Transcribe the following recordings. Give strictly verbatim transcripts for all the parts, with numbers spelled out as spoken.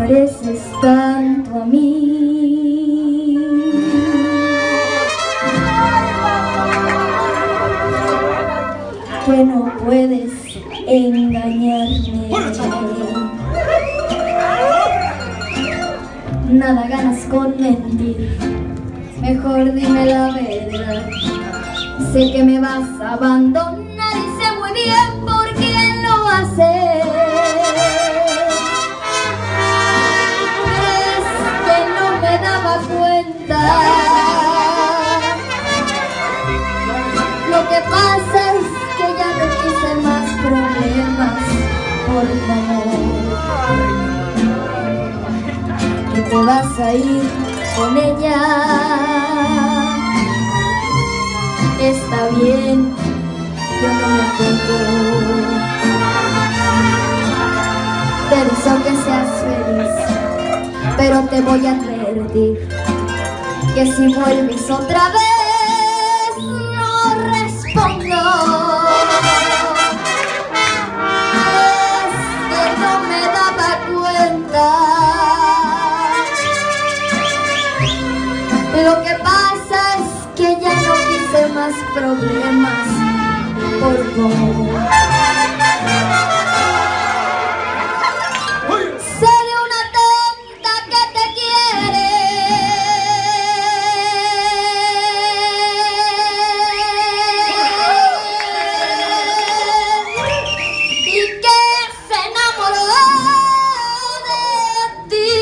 pareces tanto a mí. Que no puedes engañarme. Nada ganas con mentir, mejor dime la verdad. Sé que me vas a abandonar y sé muy bien por quién lo haces. Es que no me daba cuenta. Lo que pasa es que ya no quise más problemas, por favor. Que te vas a ir con ella. Está bien, yo no me acuerdo. Te deseo que seas feliz, pero te voy a advertir que si vuelves otra vez no respondo. Es que no me daba cuenta. Lo que pasa es que ya no quise más problemas, por favor. Soy una tonta que te quiere y que se enamoró de ti.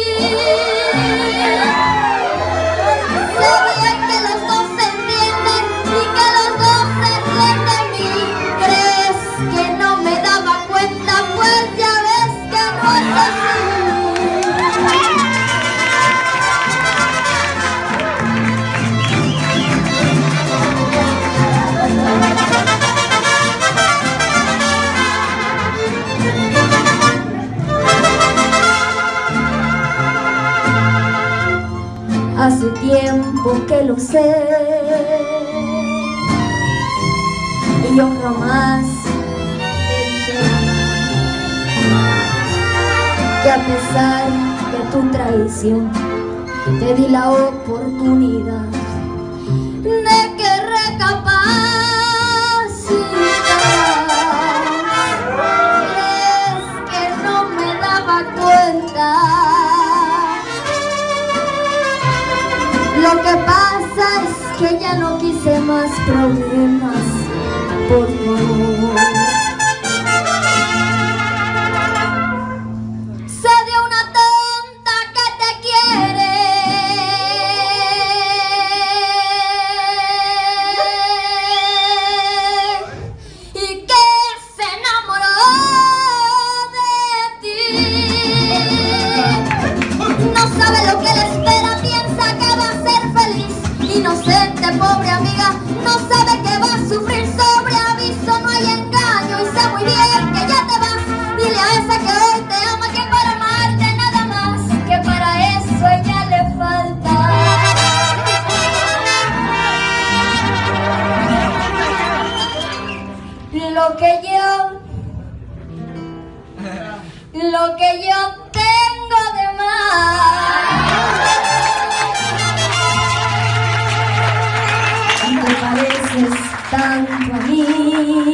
Hace tiempo que lo sé y yo jamás te dije que a pesar de tu traición te di la oportunidad de que recapacitas. Es que no me daba cuenta. Lo que pasa es que ya no quise más problemas, por favor. Sé de una tonta que te quiere y que se enamoró de ti. No sabe lo que le espera, piensa que va a ser feliz. Inocente, pobre amiga, no sabe que va a sufrir. Sobre aviso no hay engaño y sé muy bien que ya te vas. Dile a esa que hoy te ama que para amarte nada más, que para eso ella le falta. Lo que yo, lo que yo tengo de más. Te pareces tanto a mí.